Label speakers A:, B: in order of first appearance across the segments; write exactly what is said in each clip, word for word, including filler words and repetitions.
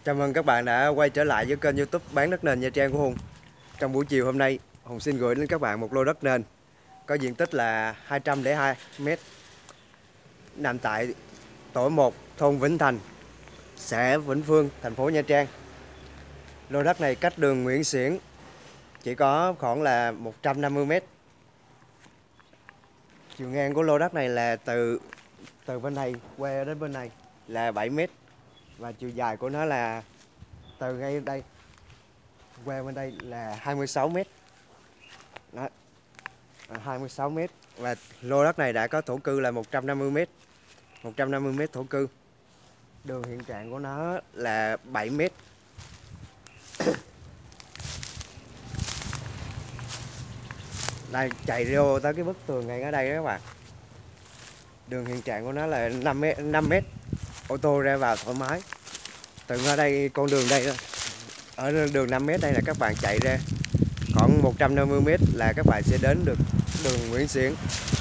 A: Chào mừng các bạn đã quay trở lại với kênh YouTube Bán Đất Nền Nha Trang của Hùng. Trong buổi chiều hôm nay, Hùng xin gửi đến các bạn một lô đất nền có diện tích là hai trăm lẻ hai mét, nằm tại tổ một, thôn Vĩnh Thành, xã Vĩnh Phương, thành phố Nha Trang. Lô đất này cách đường Nguyễn Xiển chỉ có khoảng là một trăm năm mươi mét. Chiều ngang của lô đất này là từ từ bên này qua đến bên này là bảy mét, và chiều dài của nó là từ ngay đây qua bên đây là hai mươi sáu mét. Đó, hai mươi sáu mét. Và lô đất này đã có thổ cư là một trăm năm mươi mét, một trăm năm mươi mét thổ cư. Đường hiện trạng của nó là bảy mét. Đây, chạy vô tới cái bức tường ngay ở đây đó các bạn. Đường hiện trạng của nó là năm mét, năm mét. Ô tô ra vào thoải mái. Từ ở đây, con đường đây, ở đường năm mét đây là các bạn chạy ra khoảng một trăm năm mươi mét là các bạn sẽ đến được đường Nguyễn Xiển.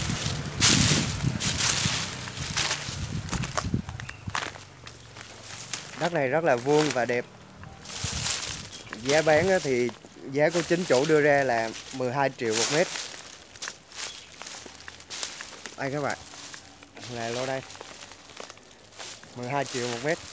A: Đất này rất là vuông và đẹp. Giá bán thì giá của chính chủ đưa ra là mười hai triệu một mét. Đây các bạn, là lô đây, mười hai triệu một mét.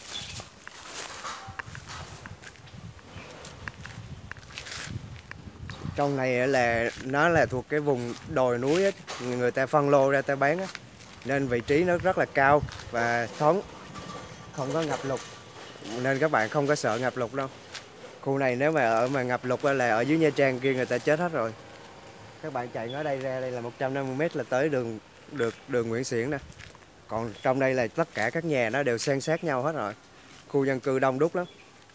A: Trong này là nó là thuộc cái vùng đồi núi á, người ta phân lô ra ta bán á, nên vị trí nó rất là cao và thoáng, không có ngập lụt, nên các bạn không có sợ ngập lụt đâu. Khu này nếu mà ở mà ngập lụt là ở dưới Nha Trang kia người ta chết hết rồi. Các bạn chạy ở đây ra đây là một trăm năm mươi mét là tới đường được đường Nguyễn Xiển nè. Còn trong đây là tất cả các nhà nó đều san sát nhau hết rồi. Khu dân cư đông đúc lắm.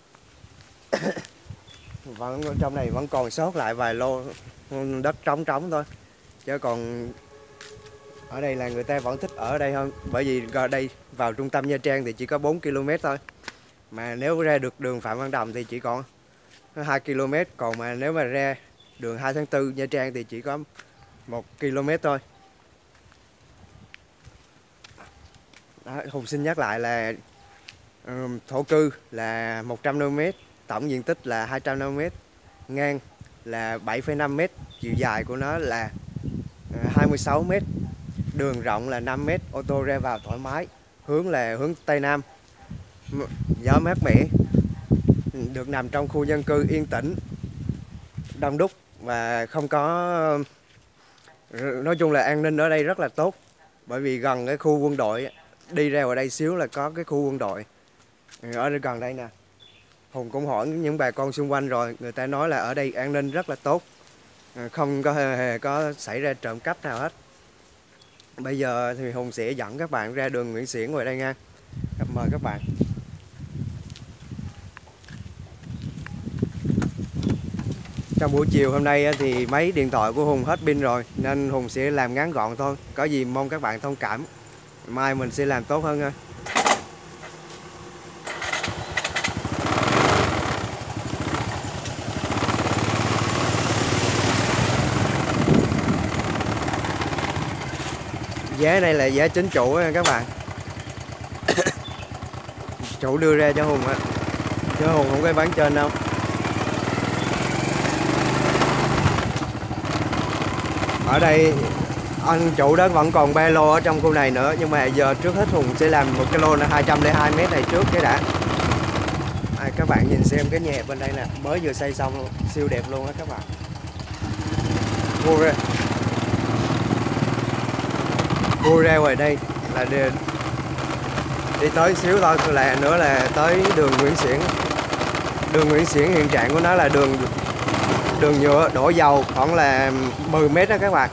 A: Vẫn trong này vẫn còn sót lại vài lô đất trống trống thôi, chứ còn ở đây là người ta vẫn thích ở đây hơn, bởi vì ở đây vào trung tâm Nha Trang thì chỉ có bốn ki lô mét thôi, mà nếu ra được đường Phạm Văn Đồng thì chỉ còn hai ki lô mét, còn mà nếu mà ra đường hai tháng tư Nha Trang thì chỉ có một ki lô mét thôi. Đó, Hùng xin nhắc lại là um, thổ cư là một trăm năm mươi mét, tổng diện tích là hai trăm năm mươi mét, ngang là bảy phẩy năm mét, chiều dài của nó là hai mươi sáu mét, đường rộng là năm mét, ô tô ra vào thoải mái, hướng là hướng Tây Nam, gió mát mẻ, được nằm trong khu dân cư yên tĩnh, đông đúc và không có, nói chung là an ninh ở đây rất là tốt, bởi vì gần cái khu quân đội, đi ra ngoài đây xíu là có cái khu quân đội ở đây gần đây nè. Hùng cũng hỏi những bà con xung quanh rồi, người ta nói là ở đây an ninh rất là tốt, không có hề có xảy ra trộm cắp nào hết. Bây giờ thì Hùng sẽ dẫn các bạn ra đường Nguyễn Xiển ngoài đây nha. Mời các bạn. Trong buổi chiều hôm nay thì máy điện thoại của Hùng hết pin rồi, nên Hùng sẽ làm ngắn gọn thôi. Có gì mong các bạn thông cảm. Mai mình sẽ làm tốt hơn nha. Giá này là giá chính chủ nha các bạn. Chủ đưa ra cho Hùng á, chứ Hùng không có bán trên đâu. Ở đây anh chủ đó vẫn còn ba lô ở trong khu này nữa, nhưng mà giờ trước hết Hùng sẽ làm một cái lô là hai trăm lẻ hai mét này trước cái đã. À, các bạn nhìn xem cái nhà bên đây nè, mới vừa xây xong luôn, siêu đẹp luôn á các bạn. Mua ra mua ra ngoài đây là đi, đi tới xíu thôi là nữa là tới đường Nguyễn Xiển. Đường Nguyễn Xiển hiện trạng của nó là đường đường nhựa đổ dầu khoảng là mười mét đó các bạn.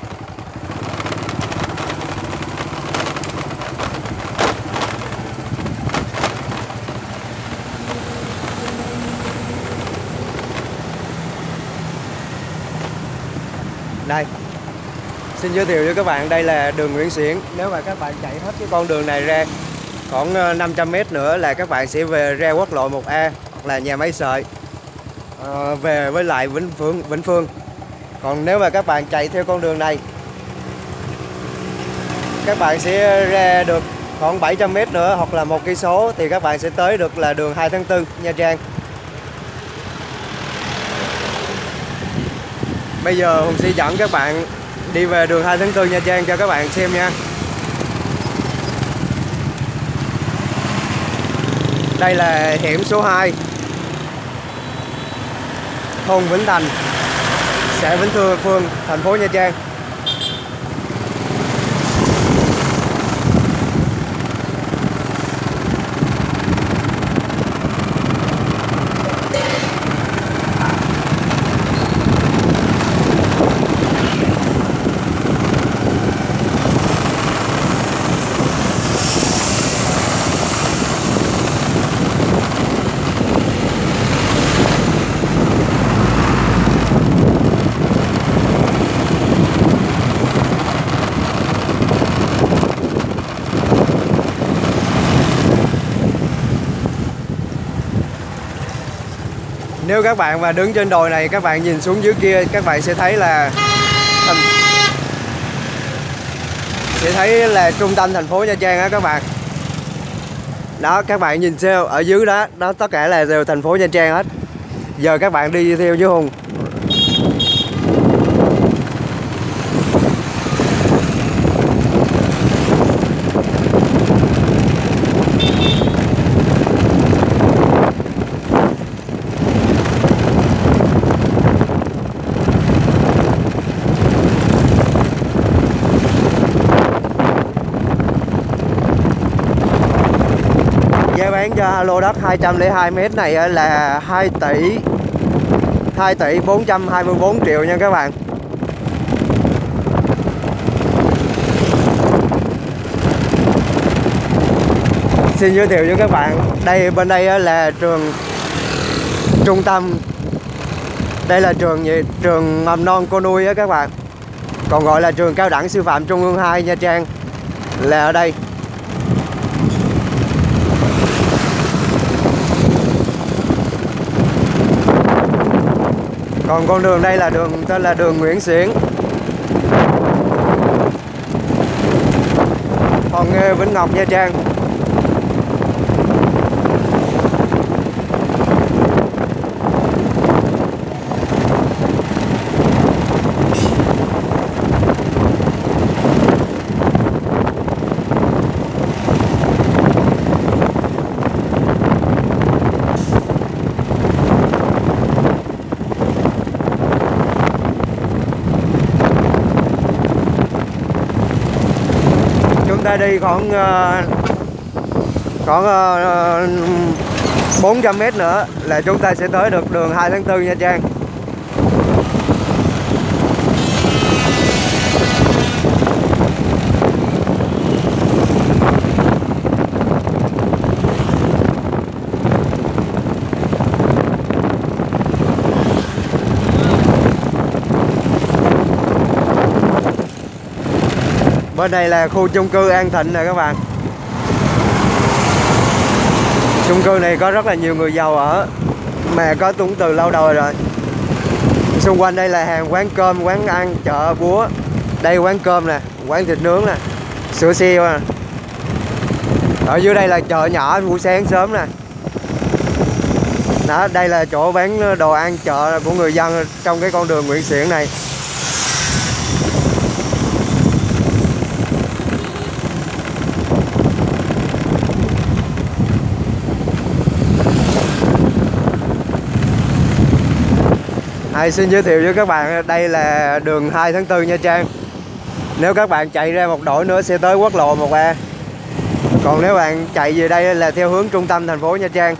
A: Đây, xin giới thiệu cho các bạn, đây là đường Nguyễn Xiển. Nếu mà các bạn chạy hết cái con đường này ra khoảng năm trăm mét nữa là các bạn sẽ về ra quốc lộ một A hoặc là nhà máy sợi, à, về với lại Vĩnh Phương, Vĩnh Phương. Còn nếu mà các bạn chạy theo con đường này, các bạn sẽ ra được Khoảng bảy trăm mét nữa hoặc là một cây số thì các bạn sẽ tới được là đường hai tháng tư Nha Trang. Bây giờ Hùng sẽ dẫn các bạn đi về đường hai tháng tư Nha Trang cho các bạn xem nha. Đây là hẻm số hai, thôn Vĩnh Thành, xã Vĩnh Thưa Phương, thành phố Nha Trang. Nếu các bạn mà đứng trên đồi này, các bạn nhìn xuống dưới kia, các bạn sẽ thấy là thành... sẽ thấy là trung tâm thành phố Nha Trang á các bạn. Đó, các bạn nhìn xem ở dưới đó, đó tất cả là đều thành phố Nha Trang hết. Giờ các bạn đi theo với Hùng. Giá bán cho lô đất hai trăm lẻ hai mét này là hai tỷ hai tỷ bốn trăm hai mươi bốn triệu nha các bạn. Xin giới thiệu với các bạn, đây bên đây là trường trung tâm, đây là trường gì? Trường mầm non Cô Nuôi á các bạn, còn gọi là trường cao đẳng sư phạm Trung ương hai Nha Trang là ở đây. Còn con đường đây là đường tên là đường Nguyễn Xiển, Hòn Nghê, Vĩnh Ngọc, Nha Trang. Chúng ta đi khoảng uh, khoảng uh, bốn trăm mét nữa là chúng ta sẽ tới được đường hai tháng tư Nha Trang. Bên đây là khu chung cư An Thịnh nè các bạn. Chung cư này có rất là nhiều người giàu ở, mà có cũng từ lâu đời rồi. Xung quanh đây là hàng quán cơm, quán ăn, chợ búa. Đây quán cơm nè, quán thịt nướng nè, sữa siêu nè. Ở dưới đây là chợ nhỏ buổi sáng sớm nè. Đó, đây là chỗ bán đồ ăn chợ của người dân trong cái con đường Nguyễn Xiển này. À, xin giới thiệu với các bạn, đây là đường hai tháng tư Nha Trang. Nếu các bạn chạy ra một đổi nữa sẽ tới quốc lộ một A. Còn nếu bạn chạy về đây là theo hướng trung tâm thành phố Nha Trang.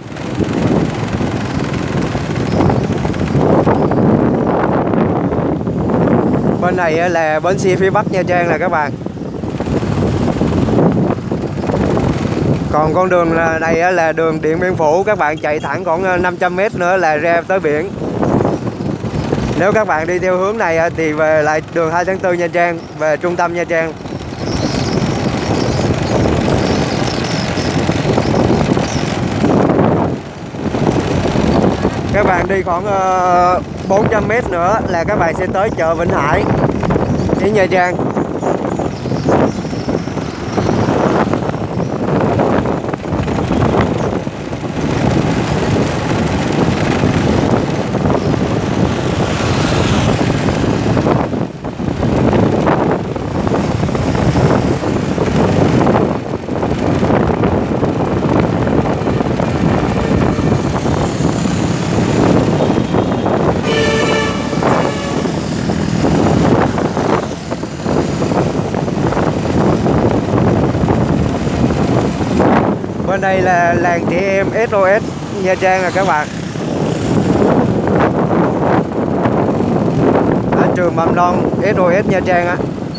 A: Bên này là bến xe phía Bắc Nha Trang nè các bạn. Còn con đường này là đường Điện Biên Phủ, các bạn chạy thẳng khoảng năm trăm mét nữa là ra tới biển. Nếu các bạn đi theo hướng này thì về lại đường hai tháng tư Nha Trang, về trung tâm Nha Trang. Các bạn đi khoảng bốn trăm mét nữa là các bạn sẽ tới chợ Vĩnh Hải, đến Nha Trang. Bên đây là làng trẻ em ét o ét Nha Trang nè các bạn. Ở trường mầm non ét o ét Nha Trang á.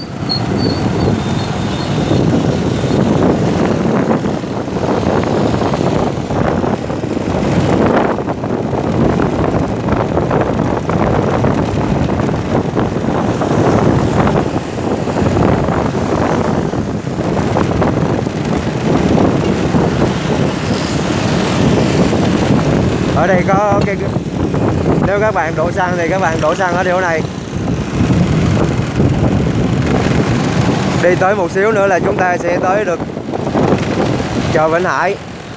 A: Ở đây có cái, nếu các bạn đổ xăng thì các bạn đổ xăng ở chỗ này. Đi tới một xíu nữa là chúng ta sẽ tới được chợ Vĩnh Hải.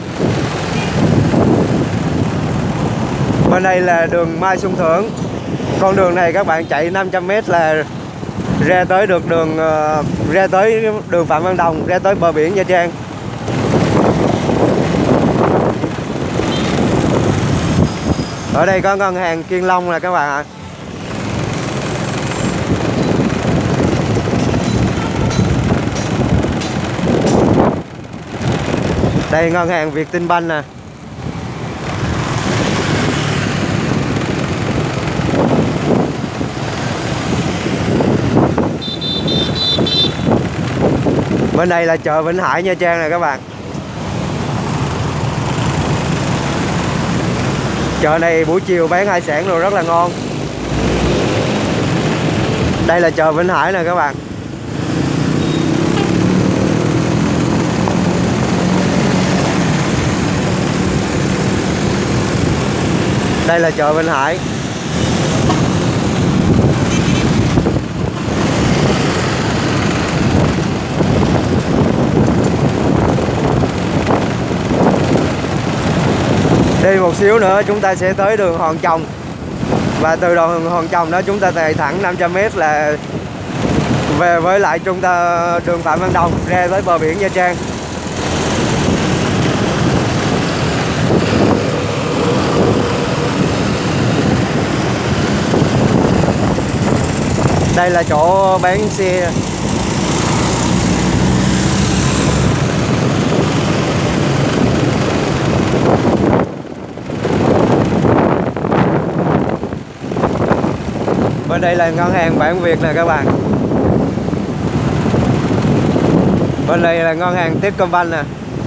A: Bên đây là đường Mai Xuân Thưởng. Con đường này các bạn chạy năm trăm mét là ra tới được đường ra tới đường Phạm Văn Đồng, ra tới bờ biển Nha Trang. Ở đây có ngân hàng Kiên Long nè các bạn ạ. Đây ngân hàng Vietinbank nè. Bên đây là chợ Vĩnh Hải Nha Trang nè các bạn. Chợ này buổi chiều bán hải sản rồi rất là ngon. Đây là chợ Vĩnh Hải nè các bạn. Đây là chợ Vĩnh Hải. Đi một xíu nữa chúng ta sẽ tới đường Hòn Chồng. Và từ đường Hòn Chồng đó chúng ta chạy thẳng năm trăm mét là về với lại trung tâm đường Phạm Văn Đồng, ra tới bờ biển Nha Trang. Đây là chỗ bán xe. Bên đây là ngân hàng Bản Việt nè các bạn. Bên đây là ngân hàng Techcombank nè.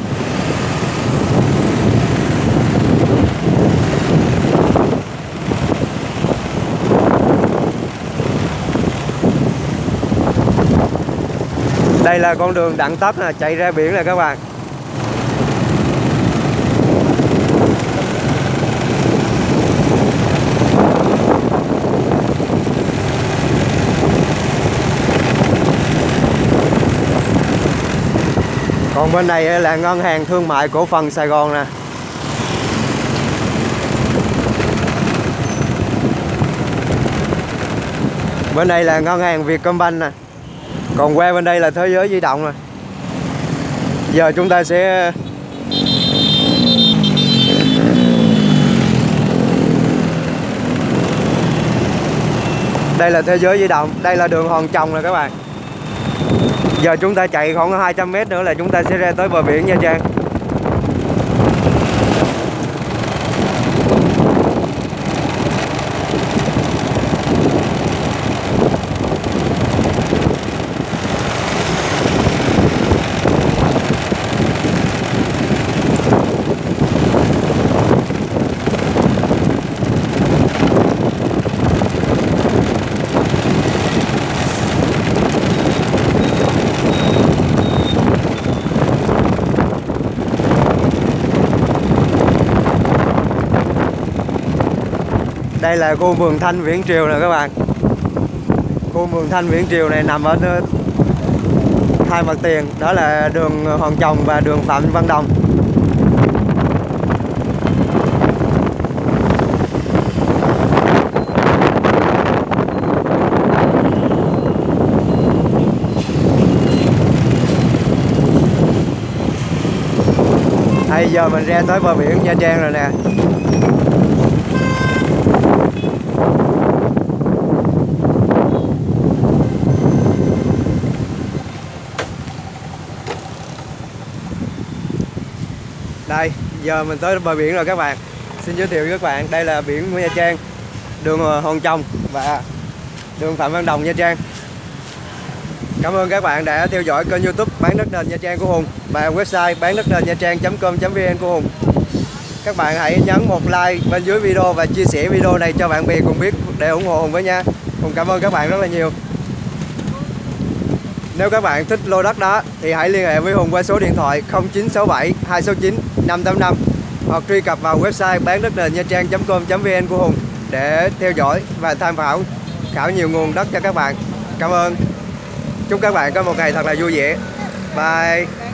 A: Đây là con đường Đặng Tất nè, chạy ra biển nè các bạn. Còn bên này là ngân hàng thương mại cổ phần Sài Gòn nè. Bên đây là ngân hàng Vietcombank nè. Còn qua bên đây là Thế Giới Di Động nè. Giờ chúng ta sẽ đây là Thế Giới Di Động. Đây là đường Hòn Chồng nè các bạn. Giờ chúng ta chạy khoảng hai trăm mét nữa là chúng ta sẽ ra tới bờ biển Nha Trang. Đây là khu vườn Thanh Viễn Triều nè các bạn. Khu vườn Thanh Viễn Triều này nằm ở hai mặt tiền, đó là đường Hòn Chồng và đường Phạm Văn Đồng. Bây giờ mình ra tới bờ biển Nha Trang rồi nè. Giờ mình tới bờ biển rồi các bạn. Xin giới thiệu với các bạn, đây là biển của Nha Trang, đường Hòn Trồng và đường Phạm Văn Đồng, Nha Trang. Cảm ơn các bạn đã theo dõi kênh YouTube Bán Đất Nền Nha Trang của Hùng và website bán đất nền nha trang chấm com chấm vn của Hùng. Các bạn hãy nhấn một like bên dưới video và chia sẻ video này cho bạn bè cùng biết để ủng hộ Hùng với nha. Hùng cảm ơn các bạn rất là nhiều. Nếu các bạn thích lô đất đó thì hãy liên hệ với Hùng qua số điện thoại không chín sáu bảy hai sáu chín năm tám năm hoặc truy cập vào website bán đất nền nha trang chấm com chấm vn của Hùng để theo dõi và tham khảo khảo nhiều nguồn đất cho các bạn. Cảm ơn. Chúc các bạn có một ngày thật là vui vẻ. Bye.